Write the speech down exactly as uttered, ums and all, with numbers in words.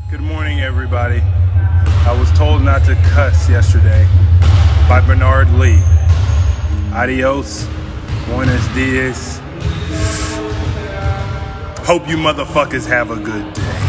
Good morning, everybody. I was told not to cuss yesterday by Bernard Lee. Adios, buenos dias. Hope you motherfuckers have a good day.